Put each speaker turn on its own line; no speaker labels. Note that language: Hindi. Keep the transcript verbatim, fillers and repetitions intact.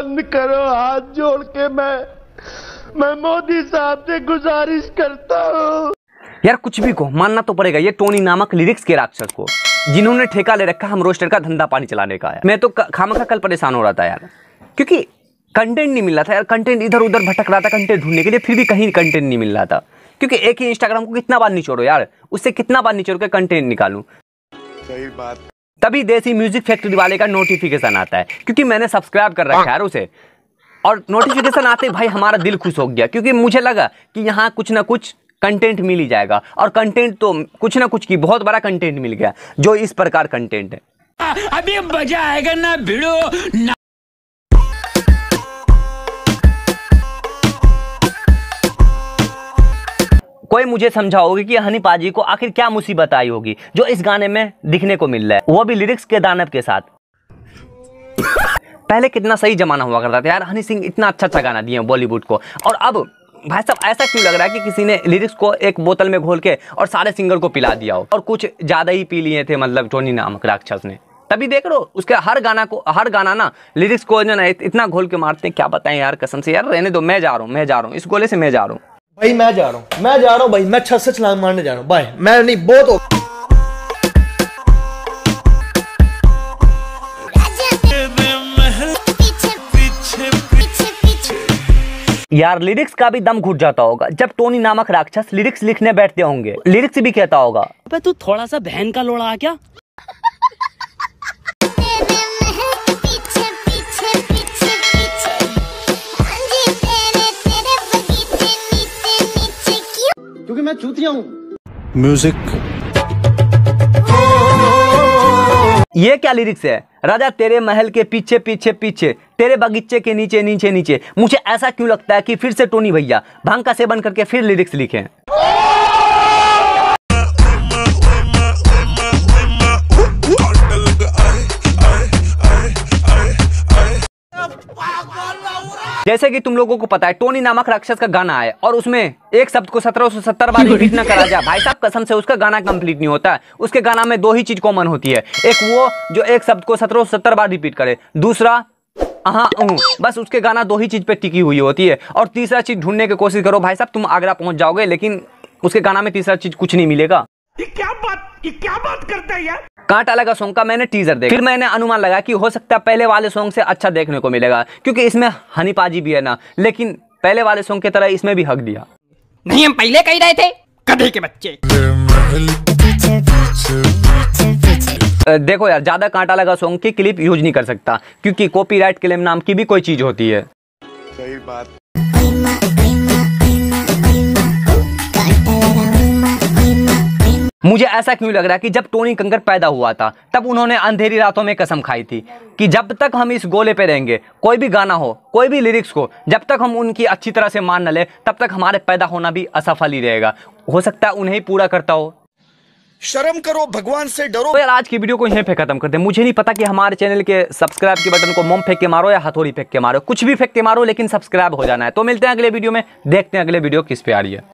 बंद करो, हाथ जोड़ के मैं मैं मोदी साहब से गुजारिश करता हूँ।
यार कुछ भी को मानना तो पड़ेगा ये टोनी नामक लिरिक्स के राक्षस को, जिन्होंने ठेका ले रखा हम रोस्टर का धंधा पानी चलाने का है। मैं तो खामखा कल परेशान हो रहा था यार, क्योंकि कंटेंट नहीं मिल रहा था यार। कंटेंट इधर उधर भटक रहा था कंटेंट ढूंढने के लिए, फिर भी कहीं कंटेंट नहीं मिल रहा था। क्योंकि एक ही इंस्टाग्राम को कितना बार निचोड़ो यार, उससे कितना बार निचोड़ के कंटेंट निकालूं।
सही बात।
तभी देसी म्यूजिक फैक्ट्री वाले का नोटिफिकेशन आता है, क्योंकि मैंने सब्सक्राइब कर रखा है यार उसे। और नोटिफिकेशन आते भाई हमारा दिल खुश हो गया, क्योंकि मुझे लगा कि यहाँ कुछ ना कुछ कंटेंट मिल ही जाएगा। और कंटेंट तो कुछ ना कुछ की बहुत बड़ा कंटेंट मिल गया, जो इस प्रकार कंटेंट है।
अभी मजा आएगा ना भिड़ो ना।
कोई मुझे समझाओगे कि हनी पाजी को आखिर क्या मुसीबत आई होगी जो इस गाने में दिखने को मिल रहा है, वो भी लिरिक्स के दानव के साथ। पहले कितना सही जमाना हुआ करता था यार, हनी सिंह इतना अच्छा अच्छा गाना दिए बॉलीवुड को। और अब भाई साहब ऐसा क्यों लग रहा है कि किसी ने लिरिक्स को एक बोतल में घोल के और सारे सिंगर को पिला दिया हो, और कुछ ज्यादा ही पी लिए थे मतलब टोनी नामक राक्षस ने। तभी देख लो उसके हर गाना को हर गाना ना लिरिक्स को ना इतना घोल के मारते हैं, क्या बताएं यार कसम से। यार रहने दो, मैं जा रहा हूँ मैं जा रहा हूँ इस गोले से मैं जा रहा हूँ
भाई, मैं जा रहा हूँ मैं जा रहा हूँ भाई, मैं छत से छलांग मारने जा रहा हूँ भाई, मैं नहीं बहुत हो।
यार लिरिक्स का भी दम घुट जाता होगा जब टोनी नामक राक्षस लिरिक्स लिखने बैठते होंगे। लिरिक्स भी कहता होगा,
अबे तू थोड़ा सा बहन का लोड़ा आ क्या।
क्योंकि मैं चूतिया हूँ।
म्यूजिक
ये क्या लिरिक्स है। राजा तेरे महल के पीछे पीछे पीछे, तेरे बगीचे के नीचे नीचे नीचे। मुझे ऐसा क्यों लगता है कि फिर से टोनी भैया भांग का सेवन करके फिर लिरिक्स लिखे। जैसे कि तुम लोगों को पता है टोनी नामक राक्षस का गाना है और उसमें एक शब्द को सत्रह सौ सत्तर बार रिपीट न करा जाए भाई साहब कसम से उसका गाना कंप्लीट नहीं होता है। उसके गाना में दो ही चीज कॉमन होती है, एक वो जो एक शब्द को सत्रह सौ सत्तर बार रिपीट करे, दूसरा हाँ बस उसके गाना दो ही चीज पे टिकी हुई होती है। और तीसरा चीज ढूंढने की कोशिश करो भाई साहब तुम आगरा पहुंच जाओगे, लेकिन उसके गाना में तीसरा चीज कुछ नहीं मिलेगा।
ये क्या बात ये क्या बात करता है यार।
कांटा लगा सॉन्ग का मैंने टीजर देखा, फिर मैंने अनुमान लगा कि हो सकता है पहले वाले सॉन्ग से अच्छा देखने को मिलेगा, क्योंकि इसमें हनी पाजी भी है ना। लेकिन पहले वाले सॉन्ग की तरह इसमें भी हक दिया।
नहीं हम पहले कह रहे थे गधे के बच्चे।
देखो यार ज्यादा कांटा लगा सॉन्ग की क्लिप यूज नहीं कर सकता, क्योंकि कॉपीराइट क्लेम नाम की भी कोई चीज होती है।
सही बात।
मुझे ऐसा क्यों लग रहा है कि जब टोनी कक्कड़ पैदा हुआ था तब उन्होंने अंधेरी रातों में कसम खाई थी कि जब तक हम इस गोले पे रहेंगे, कोई भी गाना हो कोई भी लिरिक्स को जब तक हम उनकी अच्छी तरह से मान न ले तब तक हमारे पैदा होना भी असफल ही रहेगा। हो सकता है उन्हें ही पूरा करता हो।
शर्म करो, भगवान से डरो।
तो यार आज की वीडियो को यहीं पे खत्म करते हैं। मुझे नहीं पता कि हमारे चैनल के सब्सक्राइब के बटन को मोम फेंक के मारो या हथौड़ी फेंक के मारो, कुछ भी फेंक के मारो लेकिन सब्सक्राइब हो जाना है। तो मिलते हैं अगले वीडियो में, देखते हैं अगले वीडियो किस पे आ रही है।